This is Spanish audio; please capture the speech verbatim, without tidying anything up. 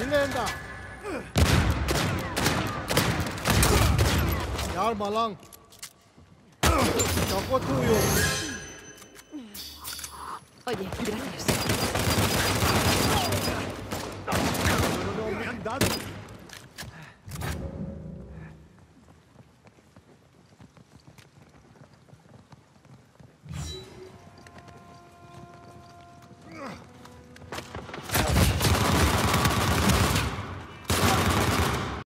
Linda. Mi arma lang. Choco tuyo. Oye, gracias.